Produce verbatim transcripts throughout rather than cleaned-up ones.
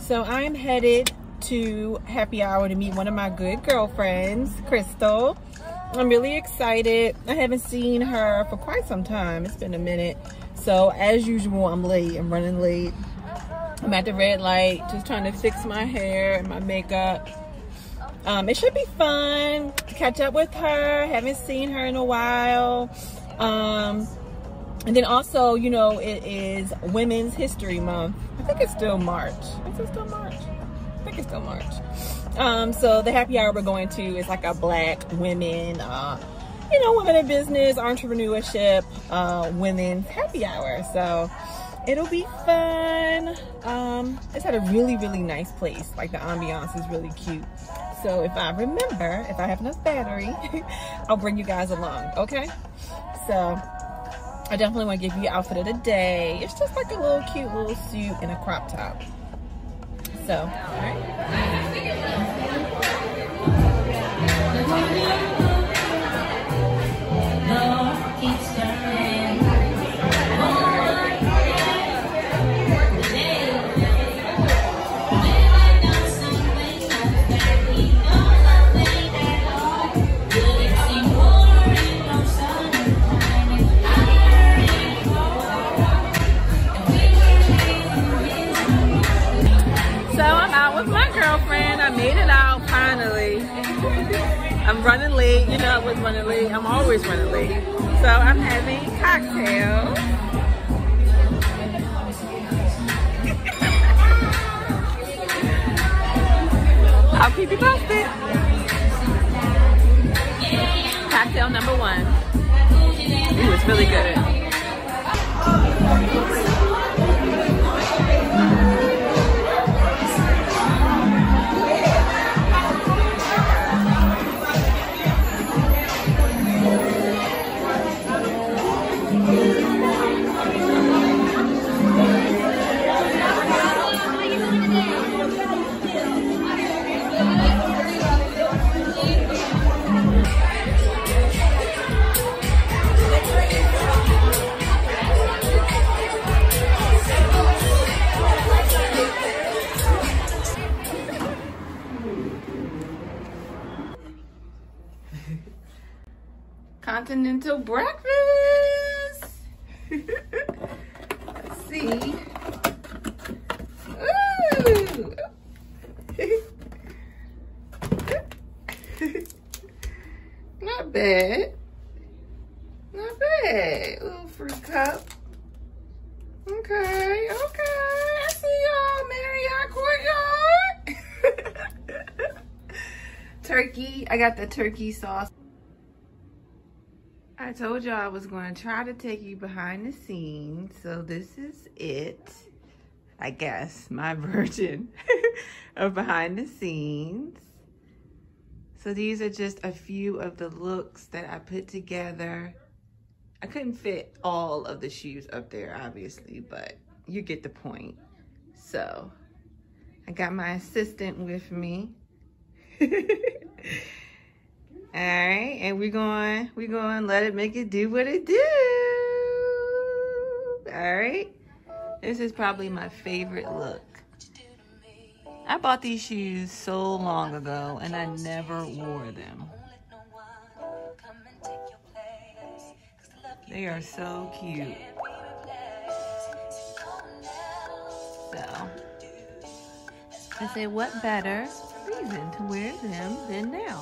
So I'm headed to happy hour to meet one of my good girlfriends, Crystal. I'm really excited. I haven't seen her for quite some time. It's been a minute. So as usual, I'm late. I'm running late. I'm at the red light, just trying to fix my hair and my makeup. Um, it should be fun to catch up with her. Haven't seen her in a while. Um, and then also, you know, it is Women's History Month. I think it's still March. Is it still March? I think it's still March. Um, so the happy hour we're going to is like a black women, uh, you know, women in business, entrepreneurship, uh, women's happy hour. So it'll be fun. Um, it's at a really, really nice place. Like the ambiance is really cute. So if I remember, if I have enough battery, I'll bring you guys along, okay? So I definitely want to give you the outfit of the day. It's just like a little cute little suit and a crop top. So, all right. I made it out finally. I'm running late. You know I was running late. I'm always running late. So I'm having cocktails. I'll keep you posted. Cocktail number one. Ooh, it's really good. Continental breakfast. Let's see. Ooh. Not bad. Not bad. Little fruit cup. Okay, okay. I see y'all, Marriott Courtyard. Turkey. I got the turkey sauce. I told y'all I was going to try to take you behind the scenes, so this is it, I guess, my version of behind the scenes. So these are just a few of the looks that I put together. I couldn't fit all of the shoes up there, obviously, but you get the point. So I got my assistant with me. All right, and we're going, we're going to let it make it do what it do. All right, this is probably my favorite look. I bought these shoes so long ago, and I never wore them. They are so cute. So, I say, what better reason to wear them than now?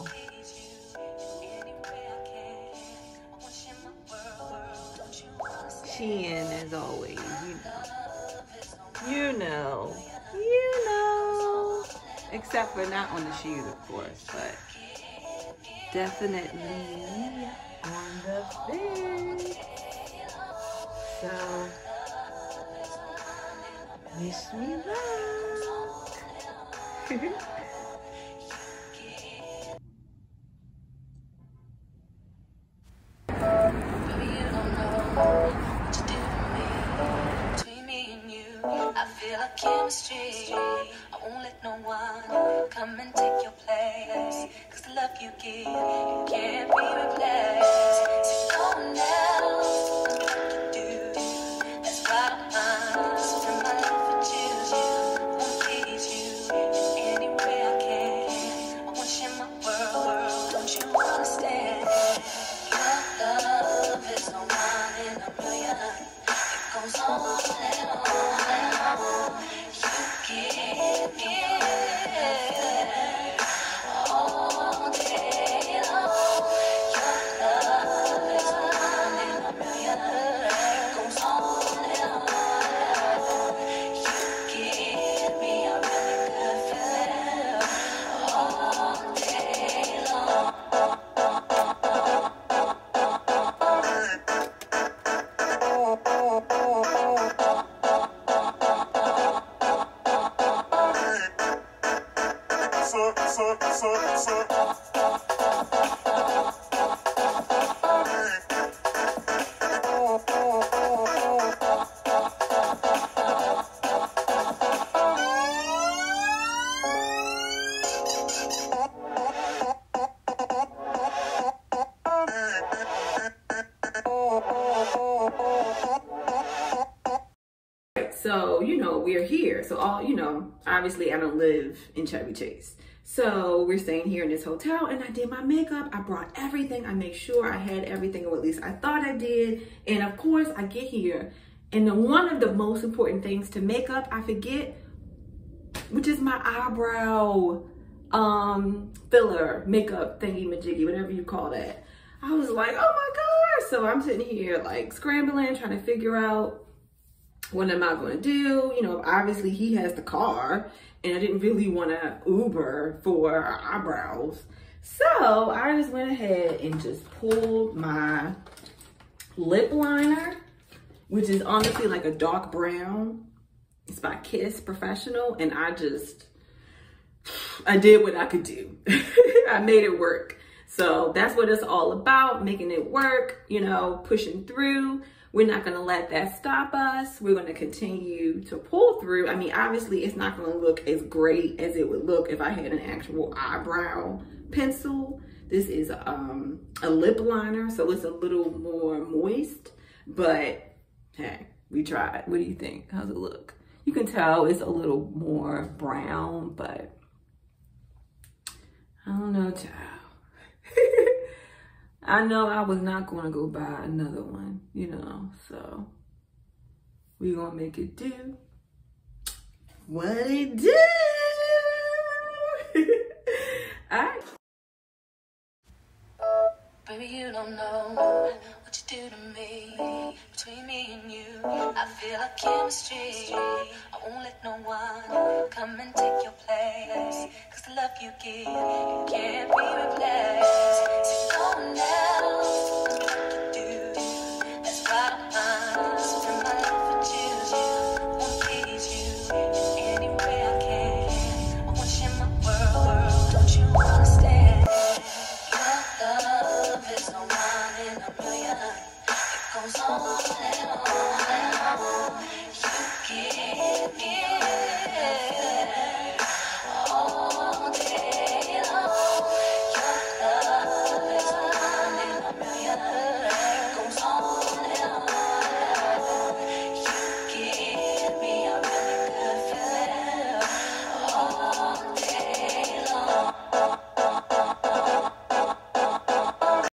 Shein, as always, you know. You know. You know. Except for not on the shoes, of course, but definitely on the fit. So, wish me luck. Chemistry, I won't let no one come and take your place. Cause the love you give, you can't be replaced. So no one else can do. That's right on mine. So my love for you, won't please you. So, you know, we're here. So all, you know, obviously I don't live in Chevy Chase. So we're staying here in this hotel, and I did my makeup. I brought everything. I made sure I had everything, or at least I thought I did. And of course I get here, and the, one of the most important things to makeup, I forget, which is my eyebrow um, filler, makeup thingy majiggy, whatever you call that. I was like, oh my gosh. So I'm sitting here like scrambling, trying to figure out, what am I going to do? You know, obviously he has the car, and I didn't really want to Uber for eyebrows. So I just went ahead and just pulled my lip liner, which is honestly like a dark brown. It's by Kiss Professional, and I just, I did what I could do. I made it work. So that's what it's all about, making it work, you know, pushing through. We're not going to let that stop us. We're going to continue to pull through. I mean, obviously, it's not going to look as great as it would look if I had an actual eyebrow pencil. This is um, a lip liner, so it's a little more moist. But, hey, we tried. What do you think? How's it look? You can tell it's a little more brown, but I don't know, child. I know I was not going to go buy another one, you know, so we're going to make it do what it do. All right. Baby, you don't know what you do to me. Between me and you, I feel like chemistry. I won't let no one come and take your place. Cause the love you give, you can't be replaced.